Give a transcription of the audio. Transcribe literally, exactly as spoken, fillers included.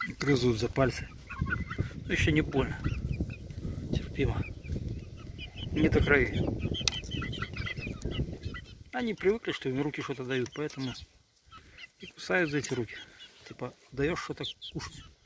Грызут за пальцы. Но еще не больно. Терпимо. Не до крови. Они привыкли, что им руки что-то дают, поэтому и кусают за эти руки. Типа, даешь что-то кушать.